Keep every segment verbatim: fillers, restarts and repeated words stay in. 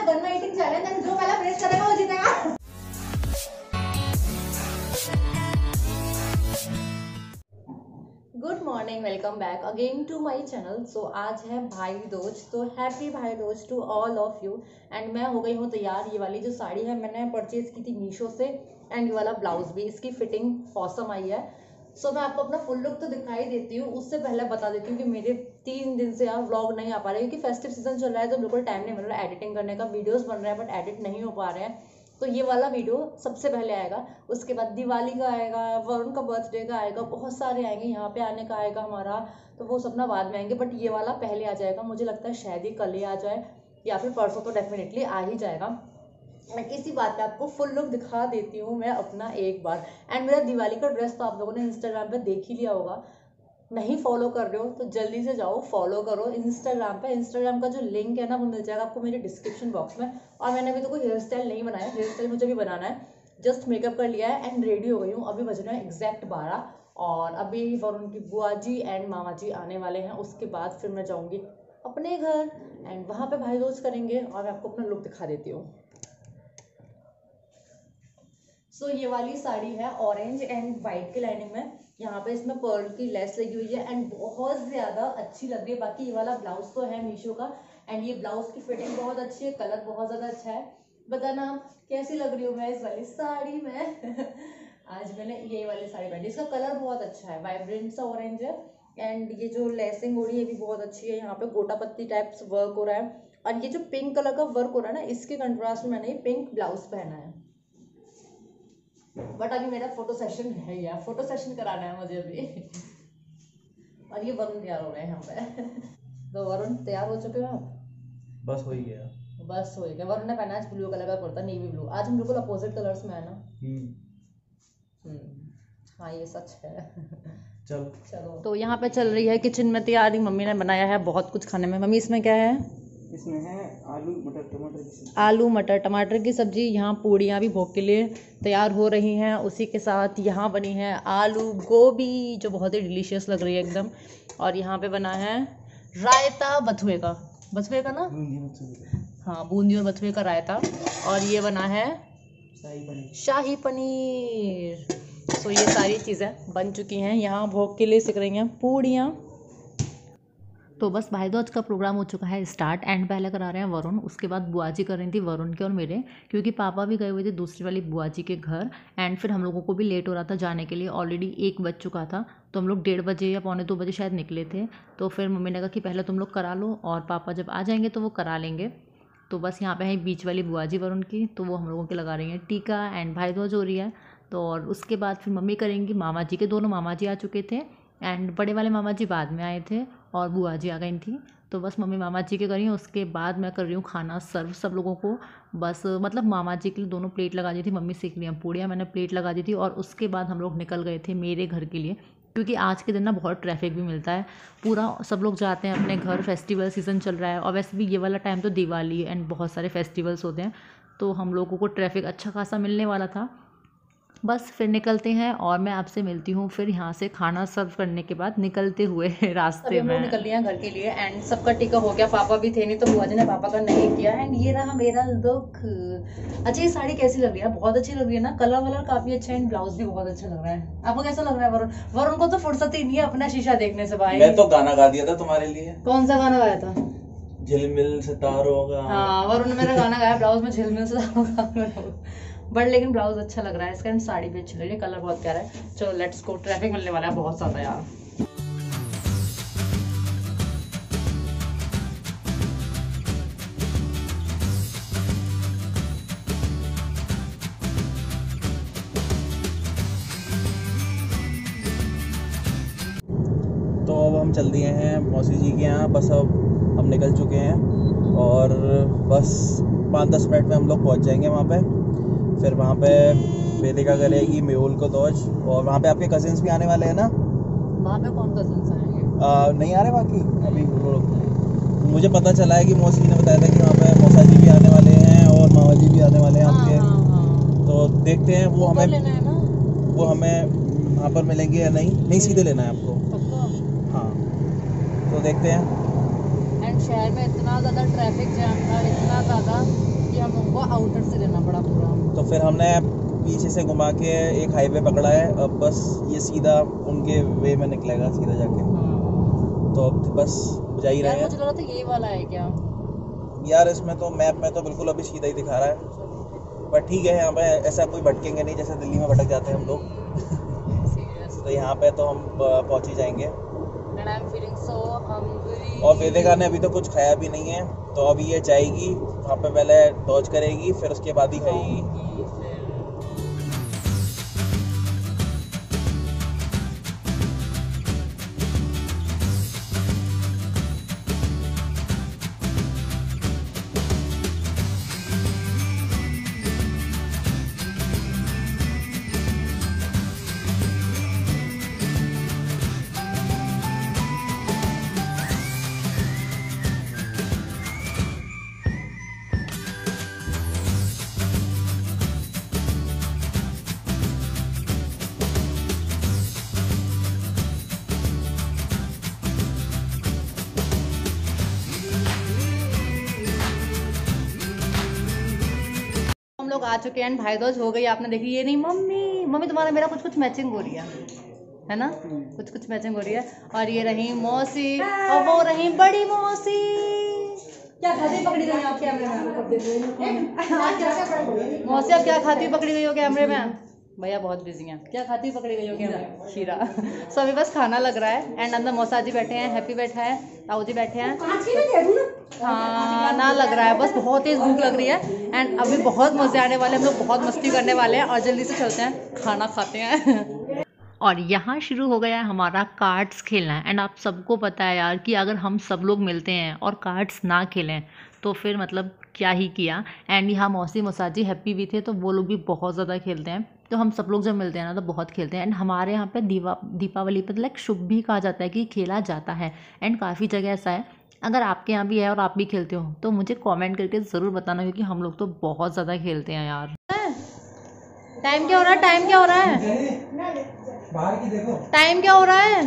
गन्ना eating challenge and जो पहला फिनिश करेगा वो जीतेगा। Good morning, welcome back again to my channel. So आज है भाई दूज, तो happy Bhai Dooj to all of you. And मैं हो गई हूँ तैयार। ये वाली जो साड़ी है मैंने परचेज की थी मीशो से, एंड ये वाला ब्लाउज भी, इसकी फिटिंग ऑसम आई है। सो so, मैं आपको अपना फुल लुक तो दिखाई देती हूँ, उससे पहले बता देती हूँ कि मेरे तीन दिन से यार व्लॉग नहीं आ पा रहे क्योंकि फेस्टिव सीजन चल रहा है, तो बिल्कुल टाइम नहीं मिल रहा है एडिटिंग करने का। वीडियोस बन रहे हैं बट एडिट नहीं हो पा रहे हैं। तो ये वाला वीडियो सबसे पहले आएगा, उसके बाद दिवाली का आएगा, वरुण का बर्थडे का आएगा, बहुत सारे आएंगे, यहाँ पे आने का आएगा हमारा, तो वो सब ना बाद में आएंगे। बट ये वाला पहले आ जाएगा, मुझे लगता है शायद ही कल ही आ जाए या फिर परसों, तो डेफिनेटली आ ही जाएगा। मैं इसी बात पे आपको फुल लुक दिखा देती हूँ मैं अपना एक बार। एंड मेरा दिवाली का ड्रेस तो आप लोगों ने इंस्टाग्राम पे देख ही लिया होगा, नहीं फॉलो कर रहे हो तो जल्दी से जाओ फॉलो करो इंस्टाग्राम पे। इंस्टाग्राम का जो लिंक है ना वो मिल जाएगा आपको मेरे डिस्क्रिप्शन बॉक्स में। और मैंने अभी तो कोई हेयर स्टाइल नहीं बनाया, हेयर स्टाइल मुझे भी बनाना है। जस्ट मेकअप कर लिया है एंड रेडी हो गई हूँ। अभी बज रहे हैं एग्जैक्ट बारह, और अभी वरुण की बुआ जी एंड मामा जी आने वाले हैं। उसके बाद फिर मैं जाऊँगी अपने घर एंड वहाँ पे भाई दोस्त करेंगे, और मैं आपको अपना लुक दिखा देती हूँ। सो so, ये वाली साड़ी है ऑरेंज एंड वाइट की लाइनिंग में, यहाँ पे इसमें पर्ल की लेस लगी हुई है एंड बहुत ज्यादा अच्छी लग रही है। बाकी ये वाला ब्लाउज तो है मीशो का, एंड ये ब्लाउज की फिटिंग बहुत अच्छी है, कलर बहुत ज्यादा अच्छा है। बताना कैसी लग रही हूँ मैं इस वाली साड़ी में। आज मैंने ये वाली साड़ी पहनी, इसका कलर बहुत अच्छा है, वाइब्रेंट सा ऑरेंज है। एंड ये जो लेसिंग हो रही है भी बहुत अच्छी है, यहाँ पे गोटा पत्ती टाइप्स वर्क हो रहा है। और ये जो पिंक कलर का वर्क हो रहा है ना, इसके कंट्रास्ट में मैंने ये पिंक ब्लाउज पहना है। बट अभी मेरा फोटो सेशन है यार, फोटो सेशन कराना है मुझे अभी। और ये वरुण तैयार हो रहे हैं यहाँ पे। तो वरुण तैयार हो चुके हो आप? बस हो ही गया, बस हो गया। वरुण ने पहना आज ब्लू कलर का कुर्ता, नेवी ब्लू। आज हम बिल्कुल अपोजिट कलर्स में है ना। हम्म हाँ ये सच है। चलो चलो, तो यहाँ पे चल रही है किचन में तैयारी। मम्मी ने बनाया है बहुत कुछ खाने में। मम्मी इसमें क्या है? इसमें है आलू मटर टमाटर की सब्जी। आलू मटर टमाटर की सब्जी। यहाँ पूड़ियाँ भी भोग के लिए तैयार हो रही हैं। उसी के साथ यहाँ बनी है आलू गोभी, जो बहुत ही डिलीशियस लग रही है एकदम। और यहाँ पे बना है रायता बथुए का, बथुए का ना, हाँ बूंदी और बथुए का रायता। और ये बना है शाही पनीर, शाही पनीर। तो ये सारी चीज़ें बन चुकी हैं। यहाँ भोग के लिए सिक रही हैं पूड़ियाँ। तो बस भाई दूज का प्रोग्राम हो चुका है स्टार्ट, एंड पहले करा रहे हैं वरुण, उसके बाद बुआ जी कर रही थी वरुण के और मेरे, क्योंकि पापा भी गए हुए थे दूसरी वाली बुआ जी के घर। एंड फिर हम लोगों को भी लेट हो रहा था जाने के लिए, ऑलरेडी एक बज चुका था, तो हम लोग डेढ़ बजे या पौने दो बजे शायद निकले थे। तो फिर मम्मी ने कहा कि पहले तुम लोग करा लो और पापा जब आ जाएंगे तो वो करा लेंगे। तो बस यहाँ पे है बीच वाली बुआ जी वरुण की, तो वो हम लोगों के लगा रही हैं टीका एंड भाई दूज हो रही है। तो और उसके बाद फिर मम्मी करेंगी। मामा जी के दोनों मामा जी आ चुके थे एंड बड़े वाले मामा जी बाद में आए थे, और बुआ जी आ गई थी। तो बस मम्मी मामा जी के करी, उसके बाद मैं कर रही हूँ खाना सर्व सब लोगों को। बस मतलब मामा जी के लिए दोनों प्लेट लगा दी थी, मम्मी सेक रही हैं पूड़ियाँ, मैंने प्लेट लगा दी थी। और उसके बाद हम लोग निकल गए थे मेरे घर के लिए, क्योंकि आज के दिन ना बहुत ट्रैफिक भी मिलता है। पूरा सब लोग जाते हैं अपने घर, फेस्टिवल सीज़न चल रहा है, और वैसे भी ये वाला टाइम तो दिवाली एंड बहुत सारे फेस्टिवल्स होते हैं, तो हम लोगों को ट्रैफिक अच्छा खासा मिलने वाला था। बस फिर निकलते हैं, और मैं आपसे मिलती हूँ फिर यहाँ से खाना सर्व करने के बाद निकलते हुए रास्ते में। निकल लिया घर के लिए एंड सबका टिका हो गया। पापा भी थे नहीं तो बुआ जी ने पापा का नहीं किया। एंड ये रहा मेरा लुक। अच्छा ये साड़ी कैसी लग रही है? बहुत अच्छी लग रही है ना, कलर वलर काफी अच्छा है, एंड ब्लाउज भी बहुत अच्छा लग रहा है। आपको कैसा लग रहा है वरुण? वरुण को तो फुर्सत ही नहीं है अपना शीशा देखने से भाई। मैं तो गाना गा दिया था तुम्हारे लिए। कौन सा गाना गाया था? झिलमिल सितारों का। हाँ वरुण ने मेरा गाना गाया, ब्लाउज में झिलमिल सितारों का। बट लेकिन ब्लाउज अच्छा लग रहा है इसका, साड़ी भी अच्छी लग रही है, कलर बहुत प्यारा है। चलो लेट्स गो, ट्रैफिक मिलने वाला है बहुत ज्यादा यार। तो अब हम चल दिए हैं मौसी जी के यहाँ, बस अब हम निकल चुके हैं, और बस पाँच दस मिनट में हम लोग पहुँच जाएंगे वहाँ पे। फिर वहाँ पे वेदिका करेगी मेहुल को दोज, और वहाँ पे आपके कजिन्स भी आने वाले हैं ना? वहाँ पे कौन कजिन्स आएंगे? आ, नहीं आ रहे बाकी अभी। मुझे पता चला है कि मौसी जी ने बताया था कि वहाँ पे मौसा जी भी आने वाले हैं और मामा जी भी आने वाले हैं आपके। हाँ, हाँ, हाँ। तो देखते हैं वो हमें लेना है ना? वो हमें वहाँ पर मिलेंगे या नहीं। नहीं सीधे लेना है आपको। हाँ तो देखते हैं। एंड शहर में इतना ज़्यादा ट्रैफिक जैम था, इतना ज़्यादा कि हम लोगों को आउटर से लेना पड़ा पूरा। तो फिर हमने पीछे से घुमा के एक हाईवे पकड़ा है, अब बस ये सीधा उनके वे में निकलेगा सीधा जाके। हाँ। तो अब बस जा ही रहे यार हैं। मुझे लग रहा था ये वाला है क्या? यार इसमें तो मैप में तो बिल्कुल अभी सीधा ही दिखा रहा है, पर ठीक है यहाँ पे ऐसा कोई भटकेंगे नहीं जैसे दिल्ली में भटक जाते हैं हम लोग। तो यहाँ पे तो हम पहुँच ही जाएंगे। And I'm feeling so hungry. और वेदिका ने अभी तो कुछ खाया भी नहीं है, तो अभी ये जाएगी वहाँ पे, पहले डॉज करेगी फिर उसके बाद ही खाएगी। हम लोग आ चुके हैं, भाई दूज हो गई, आपने देखी ये नहीं। मम्मी मम्मी तुम्हारा मेरा कुछ कुछ मैचिंग हो रही है है ना, कुछ कुछ मैचिंग हो रही है। और ये रही मौसी और वो रही बड़ी मौसी। क्या खाती पकड़ी गई आप कैमरे में? मौसी आप क्या खाती पकड़ी गई हो कैमरे में? भैया बहुत बिजी हैं। क्या खाती पकड़ी गई हो कैमरे में? खीरा। सो अभी बस खाना लग रहा है एंड अंदर मौसा जी बैठे हैं, हैप्पी बैठा है, ताऊ जी बैठे हैं। खाना लग रहा है, बस बहुत तेज भूख लग रही है एंड अभी बहुत मजे आने वाले हैं, हम लोग बहुत मस्ती करने वाले हैं और जल्दी से चलते हैं खाना खाते हैं। और यहाँ शुरू हो गया है हमारा कार्ड्स खेलना। एंड आप सबको पता है यार कि अगर हम सब लोग मिलते हैं और कार्ड्स ना खेलें तो फिर मतलब क्या ही किया। एंड यहाँ मौसी मौसाजी हैप्पी भी थे, तो वो लोग भी बहुत ज़्यादा खेलते हैं। तो हम सब लोग जब मिलते हैं ना तो बहुत खेलते हैं। एंड हमारे यहाँ पे दीवा दीपावली पर लाइक शुभ भी कहा जाता है कि खेला जाता है। एंड काफ़ी जगह ऐसा है, अगर आपके यहाँ भी है और आप भी खेलते हो तो मुझे कमेंट करके ज़रूर बताना, क्योंकि हम लोग तो बहुत ज़्यादा खेलते हैं यार। टाइम क्या हो रहा है? टाइम क्या हो रहा है? बाहर की देखो टाइम क्या हो रहा है?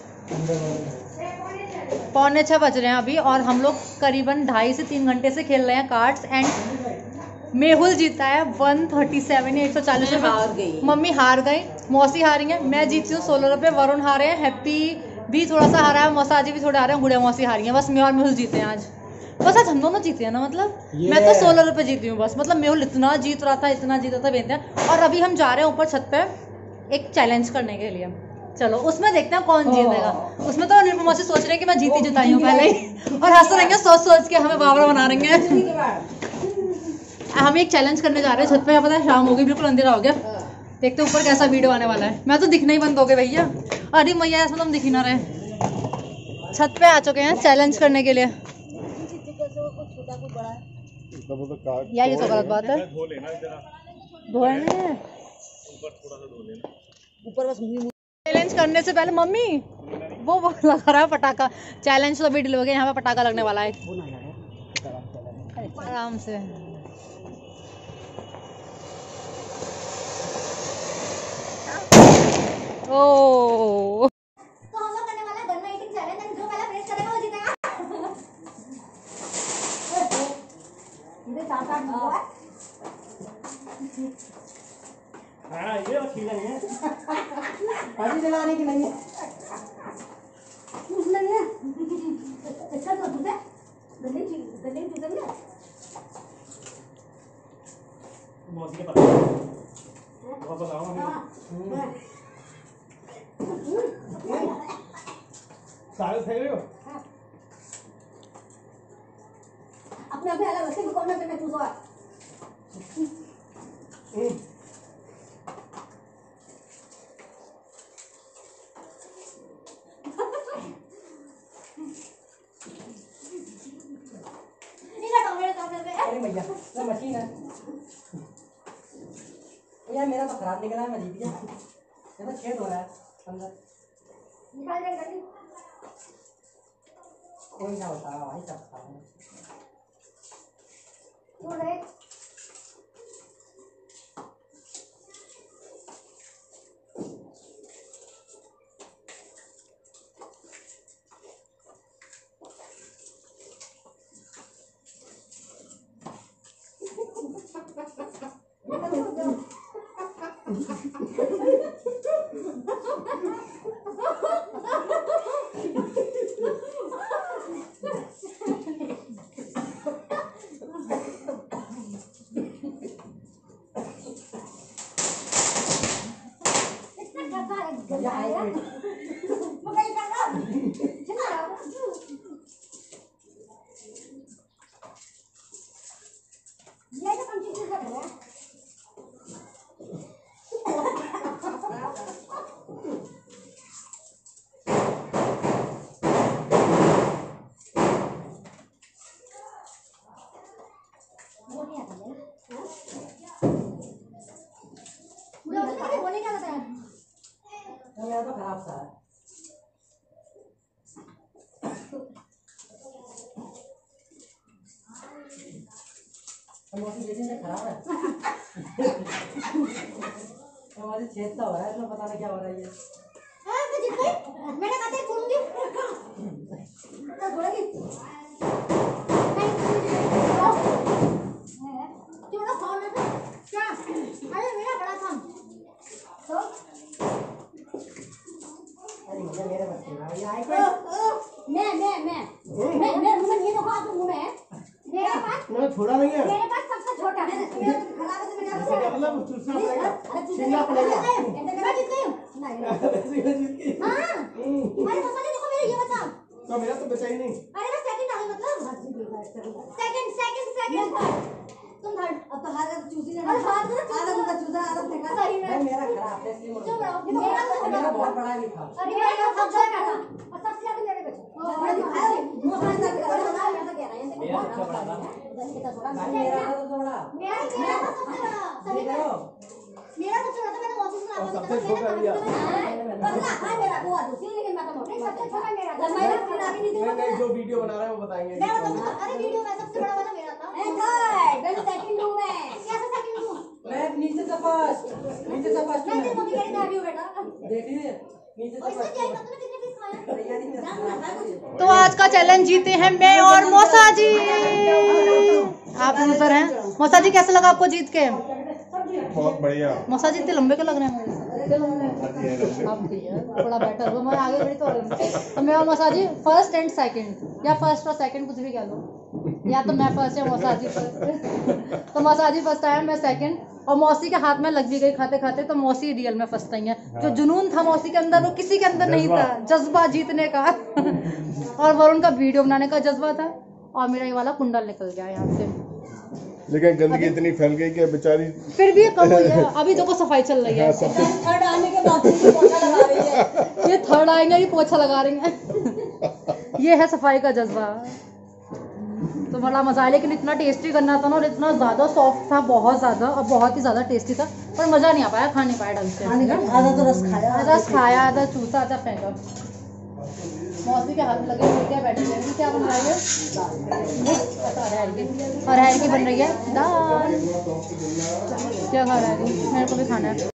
पौने छः बज रहे हैं अभी और हम लोग करीबन ढाई से तीन घंटे से खेल रहे हैं कार्ड्स। एंड मेहुल जीता है वन थर्टी सेवन या एक सौ चालीस रुपये। मम्मी हार गई, मौसी हारी है, मैं जीती हूँ सोलह रुपये, वरुण हारे हैं, हैप्पी भी थोड़ा सा हारा है, मौसाजी भी थोड़े हारे हैं, गुड़िया मौसी हारी है। बस मैं और मेहुल जीते हैं आज। बस आज हम दोनों जीते हैं ना, मतलब मैं तो सोलह रुपये जीती हूँ बस। मतलब मेहुल इतना जीत रहा था, इतना जीत रहा था बेनते हैं। और अभी हम जा रहे हैं ऊपर छत पे एक चैलेंज करने के लिए। चलो उसमें देखते हैं कौन जीतेगा। उसमें तो निरुपमा से सोच रहे हैं कि मैं जीती जुताई हूँ पहले ही, और हंस रहेंगे सोच सोच के हमें बाबरा बना रहे हैं। हम एक चैलेंज करने जा रहे हैं छत पे। पता है शाम हो गई, बिल्कुल अंधेरा हो गया। देखते ऊपर कैसा वीडियो आने वाला है। मैं तो दिखना ही बंद हो गए भैया। अरे मैया इसमें तुम दिख ही ना रहे। छत पे आ चुके हैं चैलेंज करने के लिए। यार ये तो गलत बात है। धोए नहीं है ऊपर, बस चैलेंज करने से पहले मम्मी वो वो लगा रहा है पटाखा। चैलेंज तो अभी डिलीवर हो गया, यहाँ पे पटाखा लगने वाला है आराम से। ओ तो हम लोग करने वाला है गन्ना ईटिंग चैलेंज एंड जो पहला फेस करेगा वो जीतेगा। ये सात आठ हुआ है। हाँ ये रखी नहीं है अभी जलाने की नहीं है, कुछ नहीं है। अच्छा तो तुझे गन्ने की गन्ने की चीज़ है। मौसी के पता बहुत बताओ हमें सारे थे रहे हो अपने अभी अलग रस्ते में कौन ना करना चूज़ो अरे भैया ये मशीन है यार, मेरा तो खराब निकला है, मैं जीत गया। ये तो छेद हो रहा है अंदर, निकाल दे गन्ने। कोई ना होता भाई, सब खा रहे हैं। वो रे मकई का ना ये तो कम चीज का है बोले क्या था यार मेरा तो खराब था मौसम जैसे खराब है हमारी छेद हो रहा है इसमें पता नहीं क्या हो रहा है ये हां मैं जीत गई मैंने कहा था छोड़ूंगी तो बोलेगी क्यों ना फोन है क्या अरे मेरा बड़ा काम तो अरे मेरे बच्चे भाई आए मैं मैं मैं मैं मैं मुंह में नहीं रखा तो मुंह में मेरे पास मैं छोड़ा नहीं है मेरे पास सबसे छोटा है मेरा तो खराब है तो मैंने आपको क्या मतलब चूसना पड़ेगा अरे छीनना पड़ेगा मैं जीत गई नहीं हां अरे मसाले देखो मेरे ये बताओ तो मेरा तो बचा ही नहीं अरे ना सेकंड आ गया मतलब सेकंड सेकंड सेकंड तुम थर्ड अब तो हार गए तो चूसी लेना हार गए तो आधा मुद्दा चूसा आधा फेंका सही में मेरा खराब है इसलिए चुप रहो मेरा मेरा बहुत बड़ा भी था अरे मेरा सब छोटा था और सबसे ज्यादा मेरे बच्चे बड़ा दिखाया मुंह में से बड़ा बड़ा मैं तो कह रहा हूं मेरा बहुत बड़ा था मेरा तो थोड़ा मेरा मेरा तो सबसे बड़ा सही में मेरा सबसे बड़ा मैंने ऑफिस में आपको सबसे छोटा लिया पतला है मेरा वो दूसरी लेकिन मैं तो मोटा सबसे छोटा मेरा मेरा फिर आगे नहीं नहीं नहीं जो वीडियो बना रहे हैं वो बताएंगे मैं बताऊंगा अरे वीडियो में सबसे बड़ा वाला मेरा था ए थर्ड मैं सेकंड हूं मैं कैसे सेकंड हूं मैं नीचे से फर्स्ट नीचे से फर्स्ट मैं तेरी मम्मी कह रही थी अभी बेटा देखिए नीचे से फर्स्ट क्या पता नहीं कितने पीस खाया तैयारी में तो आज का चैलेंज जीते हैं मैं और मौसा जी। आप लूजर हैं। मौसा जी कैसा लगा आपको जीत के? बहुत बढ़िया। मौसा जी इतने लंबे क्यों लग रहे हैं मुझे? आप भी है थोड़ा बेटर वो मैं आगे बढ़ी तो तो मैं और मौसा जी फर्स्ट एंड सेकंड या फर्स्ट और सेकंड कुछ भी कह लो या तो मैं फर्स्ट या मौसा जी फर्स्ट तो मौसा जी फर्स्ट आया मैं सेकंड और मौसी के हाथ में लग भी गई खाते खाते तो मौसी रियल में फर्स्ट आई है। जो जुनून था मौसी के अंदर वो किसी के अंदर नहीं था, जज्बा जीतने का और वरुण का वीडियो बनाने का जज्बा था और मेरा ये वाला कुंडल निकल गया यहाँ से। लेकिन गंदगी इतनी फैल गई कि बेचारी फिर भी कम हुई है। अभी देखो सफाई चल रही है। थर्ड आने के बाद पोछा लगा रही है ये थर्ड आएंगे ये पोछा लगा रही है ये है सफाई का जज्बा। तो बड़ा मजा आया लेकिन इतना टेस्टी करना था ना और इतना ज़्यादा सॉफ्ट था बहुत ज़्यादा और बहुत ही ज़्यादा टेस्टी था पर मज़ा नहीं आ पाया खा नहीं पाया ढंग से। आधा तो रस खाया रस खाया आधा चूसा आधा फेंका। मौसी के हाथ में लगे हुए क्या बैठे हैं क्या बन रहा है और हैर की बन रही है दाल। क्या खा रहा है मेरे को भी खाना है।